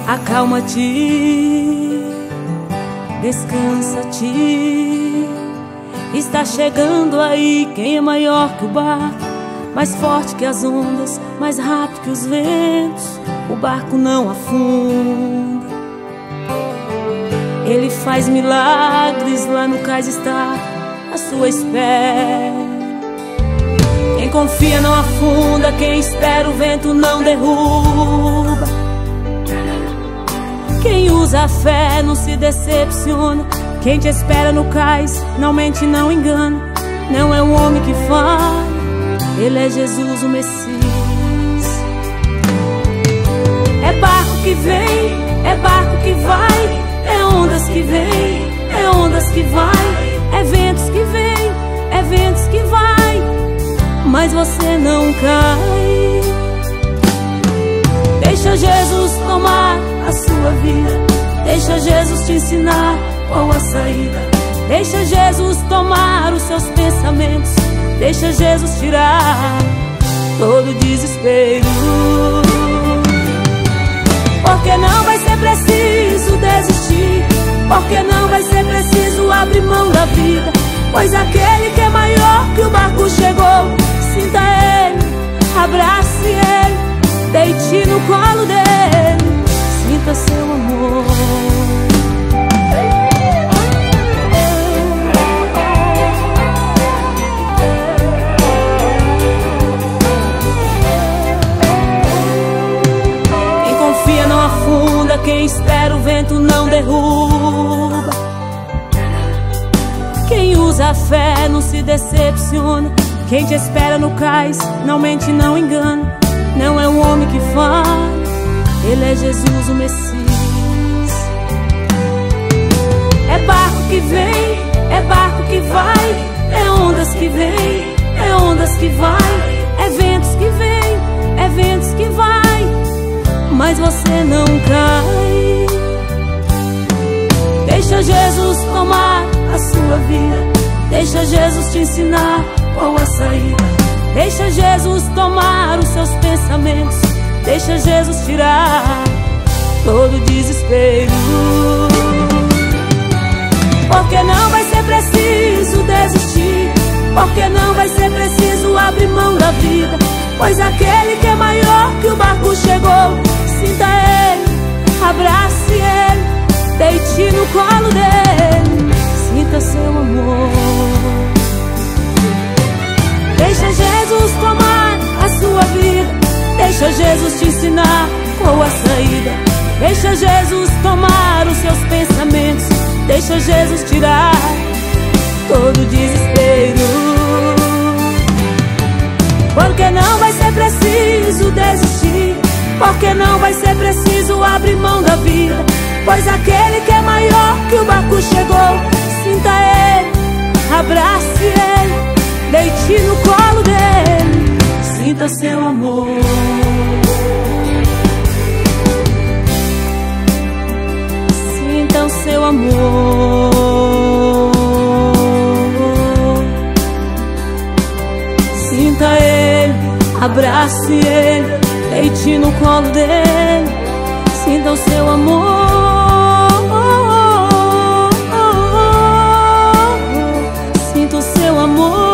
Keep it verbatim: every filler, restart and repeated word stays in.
Acalma-te, descansa-te. Está chegando aí quem é maior que o barco, mais forte que as ondas, mais rápido que os ventos. O barco não afunda. Ele faz milagres, lá no cais está à sua espera. Quem confia não afunda, quem espera o vento não derruba. Quem usa a fé não se decepciona. Quem te espera no cais não mente, não engana. Não é um homem que fala, ele é Jesus o Messias. É barco que vem, é barco que vai, é ondas que vem, é ondas que vai, é ventos que vem, é ventos que vai, mas você não cai. Deixa Jesus tomar a sua vida, deixa Jesus te ensinar qual a saída. Deixa Jesus tomar os seus pensamentos, deixa Jesus tirar todo desespero. Porque não vai ser preciso desistir, porque não vai ser preciso abrir mão da vida, pois aquele que é maior que o barco chegou. Sinta ele, abrace ele, deite no colo dele, sinta seu amor. Quem espera o vento não derruba. Quem usa a fé não se decepciona. Quem te espera no cais não mente, não engana. Não é um homem que fala, ele é Jesus o Messias. É barco que vem, é barco que vai, é ondas que vem, é ondas que vai, é ventos que vem, é ventos que vai, mas você não cai. Deixa Jesus tomar a sua vida, deixa Jesus te ensinar qual a saída. Deixa Jesus tomar os seus pensamentos, deixa Jesus tirar todo desespero. Porque não vai ser preciso desistir, porque não vai ser preciso abrir mão da vida, pois aquele que é maior que o barco chegou. Sinta ele, abrace ele, deite no colo dele, sinta seu amor. Deixa Jesus tomar a sua vida, deixa Jesus te ensinar qual a saída. Deixa Jesus tomar os seus pensamentos, deixa Jesus tirar todo desespero. Porque não vai ser preciso desistir, porque não vai ser preciso abrir mão da vida, pois aquele que é maior que o barco chegou. Sinta ele, abrace ele, deite no colo dele, sinta seu amor. Sinta o seu amor. Sinta ele, abrace ele, deite no colo dele, sinta o seu amor. Sinta o seu amor.